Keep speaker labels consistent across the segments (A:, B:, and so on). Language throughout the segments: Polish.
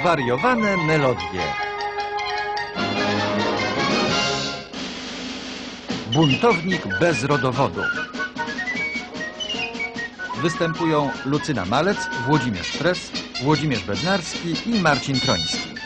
A: Zwariowane melodie. Buntownik bez rodowodu. Występują Lucyna Malec, Włodzimierz Pres, Włodzimierz Bednarski i Marcin Kroński.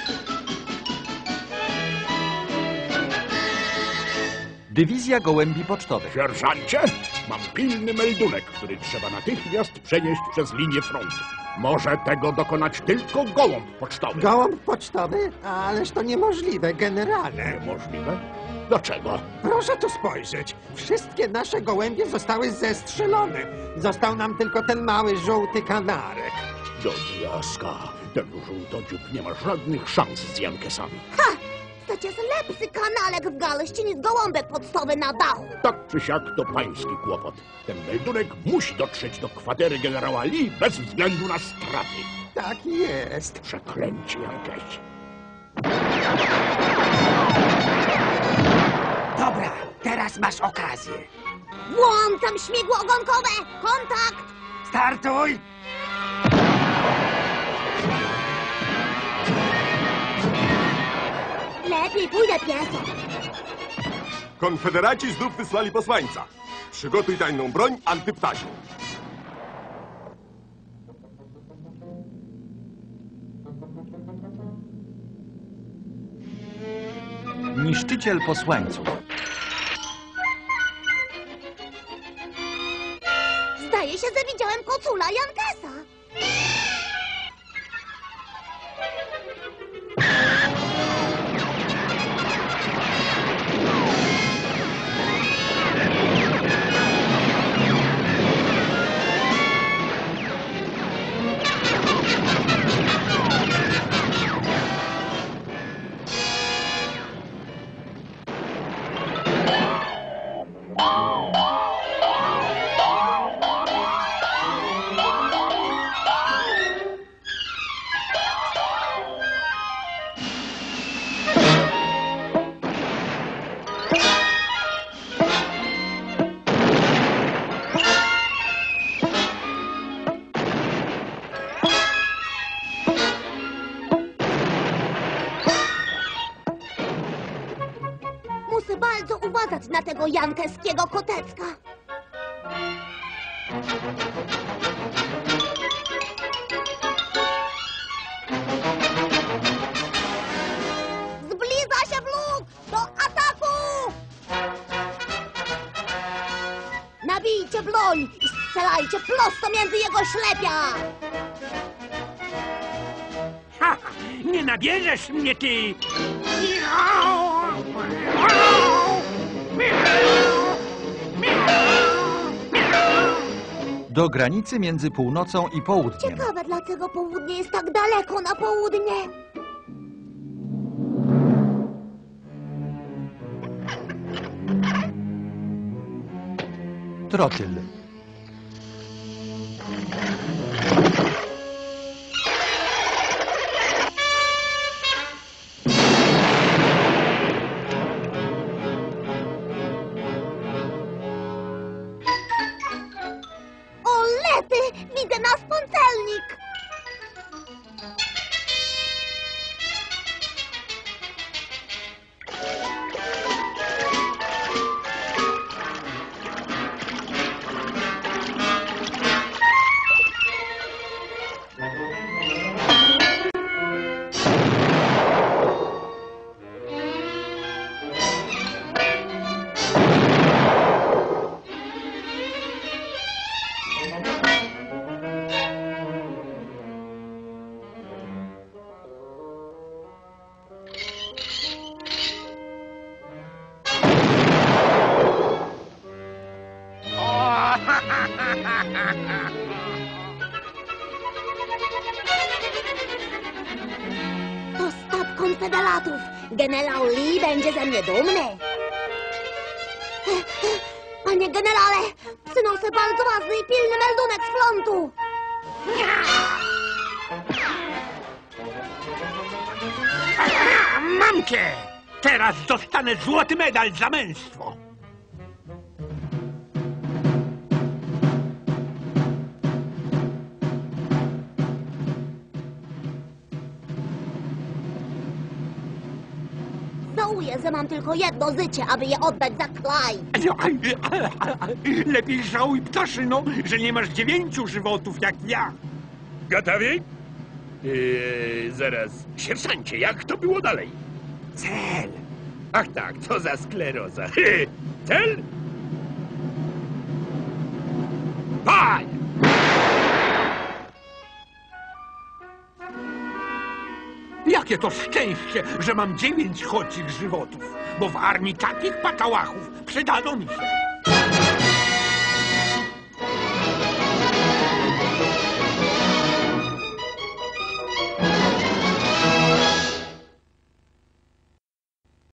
A: Dywizja Gołębi Pocztowych.
B: Sierżancie, mam pilny meldunek, który trzeba natychmiast przenieść przez linię frontu. Może tego dokonać tylko gołąb pocztowy.
C: Gołąb pocztowy? Ależ to niemożliwe, generale.
B: Niemożliwe? Dlaczego?
C: Proszę tu spojrzeć. Wszystkie nasze gołębie zostały zestrzelone. Został nam tylko ten mały, żółty kanarek.
B: Do diaska, ten żółtodziób nie ma żadnych szans z Jankesami.
D: Ha! To cię lepszy kanalek w galości niż gołąbek pocztowy na dachu.
B: Tak czy siak to pański kłopot. Ten meldunek musi dotrzeć do kwatery generała Lee bez względu na straty.
C: Tak jest.
B: Przeklęci Jankesi.
C: Dobra, teraz masz okazję.
D: Włączam śmigło ogonkowe! Kontakt!
C: Startuj!
D: Lepiej pójdę pieszo.
E: Konfederaci znów wysłali posłańca. Przygotuj tajną broń antyptasią.
A: Niszczyciel posłańców.
D: Zdaje się, że widziałem kocula Jankesa. Muszę bardzo uważać na tego jankeskiego kotecka. Zbliża się wlóg! Do ataku! Nabijcie broń i strzelajcie prosto między jego ślepia!
F: Ha! Nie nabierzesz mnie, ty!
A: Do granicy między północą i południem.
D: Ciekawe, dlaczego południe jest tak daleko na południe.
A: Trotyl.
D: O lety! Widzę nasz pącelnik! To stat konfederatów. Generał Lee będzie ze mnie dumny. Panie generale, przynoszę bardzo ważny i pilny meldunek z frontu.
F: Mam cię! Teraz dostanę złoty medal za męstwo!
D: Żałuję, że mam tylko jedno życie, aby je oddać za Clyde.
F: Lepiej żałuj, ptaszyno, że nie masz 9 żywotów jak ja.
B: Gotowi? Zaraz. Sierżancie, jak to było dalej?
F: Cel.
B: Ach tak, co za skleroza. Cel? Paj!
F: Jakie to szczęście, że mam 9 chocich żywotów, bo w armii takich patałachów przydano mi się.